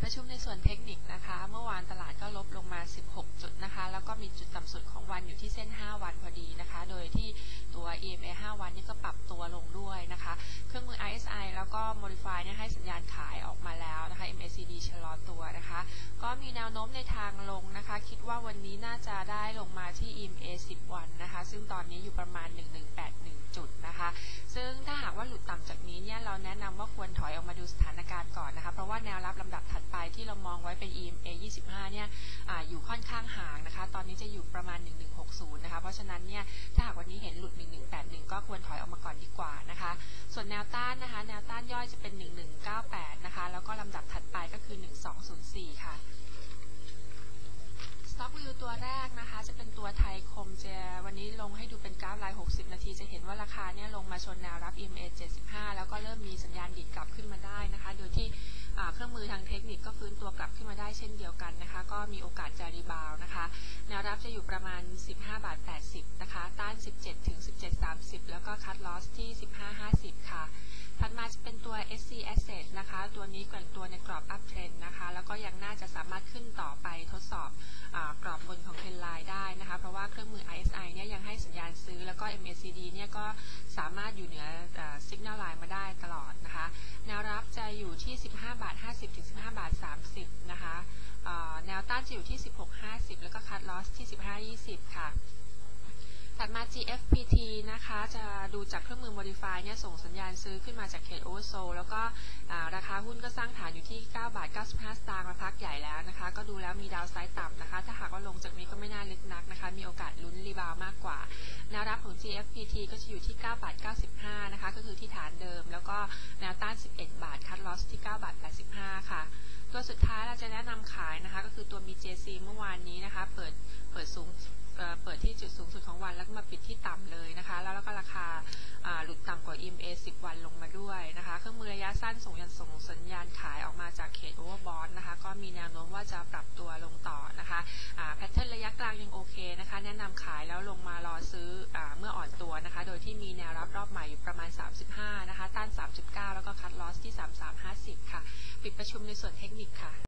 ประชุมในส่วนเทคนิคนะคะเมื่อวานตลาดก็ลบลงมา16จุดนะคะแล้วก็มีจุดต่ำสุดของวันอยู่ที่เส้น5วันพอดีนะคะโดยที่ตัว EMA 5วันนี้ก็ปรับตัวลงด้วยนะคะเครื่องมือ RSI แล้วก็ Modify เนี่ยให้สัญญาณขายออกมาแล้วนะคะ MACD ชะลอตัวนะคะก็มีแนวโน้มในทางลงนะคะคิดว่าวันนี้น่าจะได้ลงมาที่ EMA 10วันนะคะซึ่งตอนนี้อยู่ประมาณ1181จุดนะคะซึ่งถ้าหากว่าหลุดต่ำจากนี้เนี่ยเราแนะนำว่าควรถอยออกมาดูสถานการณ์ก่อนนะคะเพราะว่าแนวรับลำดับถัดไปที่เรามองไว้เป็น EMA 25เนี่ยอยู่ค่อนข้างห่างนะคะตอนนี้จะอยู่ประมาณ1160นะคะเพราะฉะนั้นเนี่ยถ้าหากวันนี้เห็นหลุด1181ก็ควรถอยออกมาก่อนดีกว่านะคะส่วนแนวต้านนะคะแนวต้านย่อยจะเป็น1198นะคะแล้วก็ลำดับถัดไปก็คือ1204ค่ะStock View ตัวแรกนะคะจะเป็นตัวไทยคมเจวันนี้ลงให้ดูเป็นกราฟราย60นาทีจะเห็นว่าราคาเนี่ยลงมาชนแนวรับ EMA 75แล้วก็เริ่มมีสัญญาณดิดกลับขึ้นมาได้นะคะโดยที่เครื่องมือทางเทคนิคก็ฟื้นตัวกลับขึ้นมาได้เช่นเดียวกันนะคะก็มีโอกาสจะรีบาวนะคะแนวรับจะอยู่ประมาณ15.80 นะคะต้าน17 ถึง 17.30 แล้วก็คัทลอสที่15.50 ค่ะถัดมาจะเป็นตัว SC Asset นะคะตัวนี้แกว่งตัวในกรอบ Up Trend นะคะแล้วก็ยังน่าจะสามารถขึ้นต่อไปทดสอบกรอบบนของ Trend Line ได้นะคะเพราะว่าเครื่องมือ RSI เนี่ยยังให้สัญญาณซื้อแล้วก็ MACD เนี่ยก็สามารถอยู่เหนือ Signal Line มาได้ตลอดนะคะแนวรับจะอยู่ที่15.50 ถึง 15.30 นะคะแนวต้านจะอยู่ที่16.50 แล้วก็คัทลอสที่15.20 ค่ะถัดมา GFPT นะคะจะดูจากเครื่องมือ Modify เนี่ยส่งสัญญาณซื้อขึ้นมาจากเขต Oversold แล้วก็ราคาหุ้นก็สร้างฐานอยู่ที่9.95 สตางค์มาพักใหญ่แล้วนะคะก็ดูแล้วมีดาวไซด์ต่ำนะคะถ้าหากว่าลงจากนี้ก็ไม่น่าลึกนักนะคะมีโอกาสลุ้นรีบาวมากกว่าแนวรับของ GFPT ก็จะอยู่ที่9.95 นะคะก็คือที่ฐานเดิมแล้วก็แนวต้าน11 บาทคัทลอสที่9.85 ค่ะตัวสุดท้ายเราจะแนะนำขายนะคะก็คือตัว BJC เมื่อวานนี้นะคะเปิดที่จุดสูงสุดของวันแล้วก็มาปิดที่ต่ำเลยนะคะแล้วก็ราคาหลุดต่ำกว่า EMA 10 วันลงมาด้วยนะคะเครื่องมือระยะสั้นส่งสัญญาณขายออกมาจากเขต Overbought นะคะก็มีแนวโน้มว่าจะปรับตัวลงต่อนะคะแพทเทิร์นระยะกลางยังโอเคนะคะแนะนำขายแล้วลงมารอซื้อเมื่ออ่อนตัวนะคะโดยที่มีแนวรับรอบใหม่อยู่ประมาณ35นะคะต้าน39แล้วก็คัทลอสที่33.50ค่ะปิดประชุมในส่วนเทคนิคค่ะ